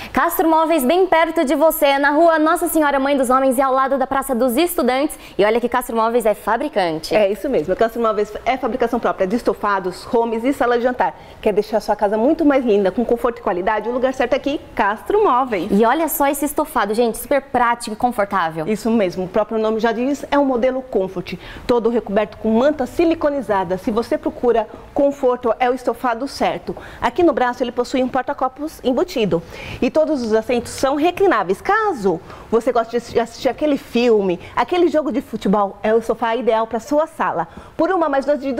Castro Móveis, bem perto de você, na rua Nossa Senhora Mãe dos Homens e ao lado da Praça dos Estudantes. E olha que Castro Móveis é fabricante. É isso mesmo, a Castro Móveis é fabricação própria de estofados, homes e sala de jantar. Quer deixar a sua casa muito mais linda, com conforto e qualidade? O lugar certo é aqui, Castro Móveis. E olha só esse estofado, gente, super prático e confortável. Isso mesmo, o próprio nome já diz, é um modelo Comfort, todo recoberto com manta siliconizada. Se você procura conforto, é o estofado certo. Aqui no braço ele possui um porta-copos embutido e todos os assentos são reclináveis. Caso você goste de assistir aquele filme, aquele jogo de futebol, é o sofá ideal para sua sala. Por uma mais duas de R$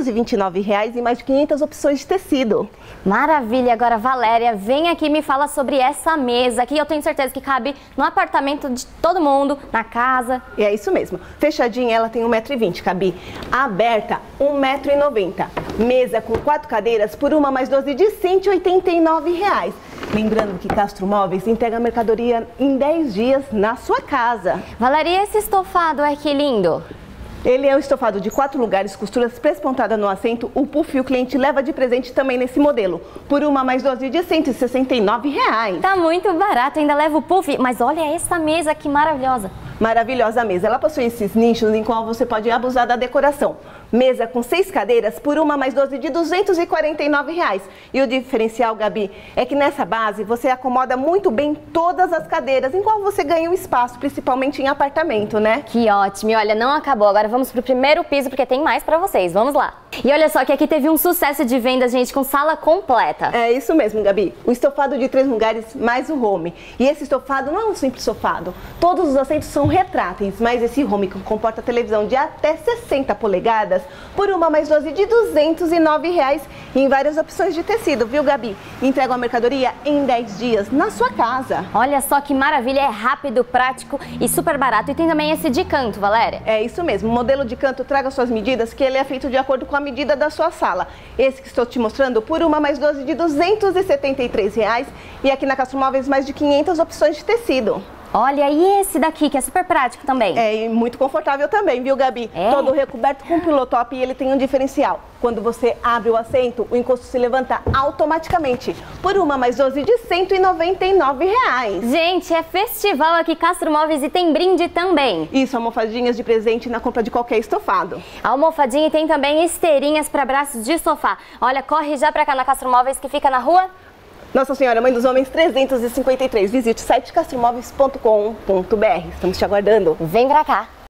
229 e mais de 500 opções de tecido. Maravilha! Agora, Valéria, vem aqui e me fala sobre essa mesa que eu tenho certeza que cabe no apartamento de todo mundo, na casa. E é isso mesmo. Fechadinha, ela tem 1,20 m, cabe. Aberta, 1,90 m. Mesa com 4 cadeiras por uma mais 12 de R$ 189. Lembrando que Castro Móveis entrega a mercadoria em 10 dias na sua casa. Valéria, e esse estofado é que lindo? Ele é um estofado de 4 lugares, costuras pré-pontadas no assento. O puff o cliente leva de presente também nesse modelo, por uma mais 12 de R$ 169. Tá muito barato, ainda leva o puff, mas olha essa mesa que maravilhosa. Maravilhosa mesa, ela possui esses nichos em qual você pode abusar da decoração. Mesa com 6 cadeiras por uma mais 12 de R$ 249. E o diferencial, Gabi, é que nessa base você acomoda muito bem todas as cadeiras, em qual você ganha um espaço, principalmente em apartamento, né? Que ótimo! E olha, não acabou, agora vamos pro primeiro piso porque tem mais pra vocês, vamos lá. E olha só que aqui teve um sucesso de vendas, gente, com sala completa. É isso mesmo, Gabi. O estofado de 3 lugares mais o home. E esse estofado não é um simples estofado. Todos os assentos são retráteis, mas esse home comporta televisão de até 60 polegadas por uma mais 12 de R$ 209 em várias opções de tecido, viu, Gabi? Entrega a mercadoria em 10 dias na sua casa. Olha só que maravilha, é rápido, prático e super barato. E tem também esse de canto, Valéria. É isso mesmo, o modelo de canto traga suas medidas, que ele é feito de acordo com a medida da sua sala. Esse que estou te mostrando por uma mais 12 de R$ 273 e aqui na Castro Móveis mais de 500 opções de tecido. Olha, e esse daqui, que é super prático também. É, e muito confortável também, viu, Gabi? É? Todo recoberto com pilotop e ele tem um diferencial. Quando você abre o assento, o encosto se levanta automaticamente, por uma mais 12 de R$ 199. Gente, é festival aqui Castro Móveis e tem brinde também. Isso, almofadinhas de presente na compra de qualquer estofado. Almofadinha e tem também esteirinhas para braços de sofá. Olha, corre já pra cá na Castro Móveis que fica na rua Nossa Senhora Mãe dos Homens 353. Visite o site castromóveis.com.br. Estamos te aguardando. Vem pra cá.